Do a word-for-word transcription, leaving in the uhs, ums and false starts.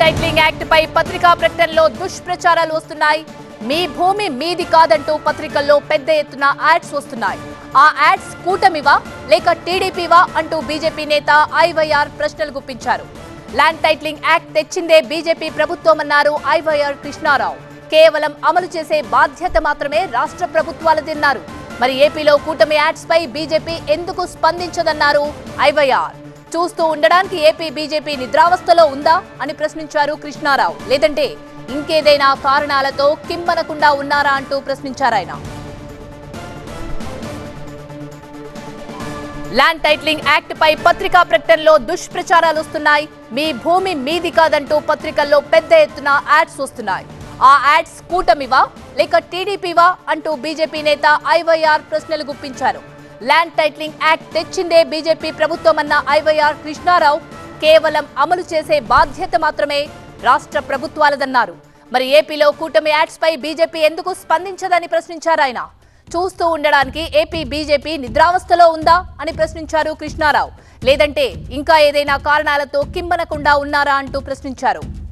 Titling act పై పత్రికా ప్రకటనలో దుష్ప్రచారాలు వస్తున్నాయి. మీ భూమి మీది కాదంటూ పత్రికల్లో పెద్ద ఎత్తున యాడ్స్ వస్తున్నాయి. ఆ యాడ్స్ కూటమివా లేక టీడీపీవా అంటూ బీజేపీ నేత ఐవైఆర్ ప్రశ్నలు గుప్పించారు. ల్యాండ్ టైటిలింగ్ యాక్ట్ తెచ్చిందే బీజేపీ ప్రభుత్వమన్నారు ఐవైఆర్ కృష్ణారావు. కేవలం అమలు చేసే బాధ్యత మాత్రమే రాష్ట్ర ప్రభుత్వాలదన్నారు. మరి ఏపీలో కూటమి యాడ్స్ పై బీజేపీ ఎందుకు స్పందించదన్నారు ఐవైఆర్. చూస్తూ ఉండడానికి ఏపీ బీజేపీ నిద్రావస్థలో ఉందా అని ప్రశ్నించారు కృష్ణారావు. లేదంటే ఇంకేదైనా కారణాలతో కిమ్మనకుండా ఉన్నారా అంటూ ప్రశ్నించారాయన. ల్యాండ్ టైటిలింగ్ యాక్ట్ పై పత్రికా ప్రకటనలో దుష్ప్రచారాలు వస్తున్నాయి. మీ భూమి మీది కాదంటూ పత్రికల్లో పెద్ద ఎత్తున యాడ్స్ వస్తున్నాయి. ఆ యాడ్స్ కూటమివా లేక టీడీపీవా అంటూ బీజేపీ నేత ఐవైఆర్ ప్రశ్నలు గుప్పించారు. ల్యాండ్ టైటిలింగ్ యాక్ట్ తెచ్చిందే బీజేపీ ప్రభుత్వమన్న ఐవైఆర్ కృష్ణారావు. కేవలం అమలు చేసే బాధ్యత మాత్రమే రాష్ట్ర ప్రభుత్వాలదన్నారు. మరి ఏపీలో కూటమి యాడ్స్ పై బీజేపీ ఎందుకు స్పందించదని ప్రశ్నించారాయన. చూస్తూ ఉండడానికి ఏపీ బీజేపీ నిద్రావస్థలో ఉందా అని ప్రశ్నించారు కృష్ణారావు. లేదంటే ఇంకా ఏదైనా కారణాలతో కిమ్మనకుండా ఉన్నారా అంటూ ప్రశ్నించారు.